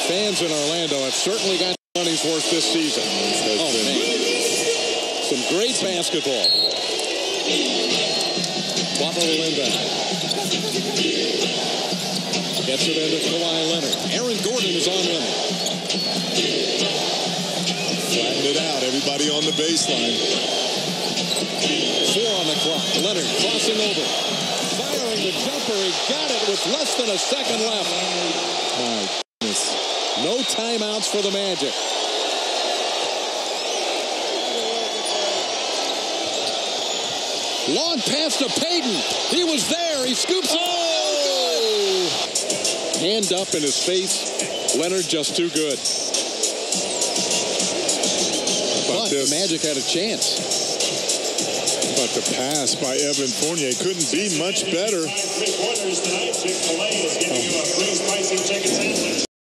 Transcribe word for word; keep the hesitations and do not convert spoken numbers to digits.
fans in Orlando have certainly got money's worth this season. Oh, man. Some great basketball. Butler will inbound. Gets it into Kawhi Leonard. Aaron Gordon is on Leonard. Flatten it out. Everybody on the baseline. Four on the clock. Leonard crossing over. Firing the jumper. He got it with less than a second left. My goodness. No timeouts for the Magic. Long pass to Payton. He was there. He scoops it. Oh! Hand up in his face. Leonard just too good. But the Magic had a chance. But the pass by Evan Fournier couldn't be much better.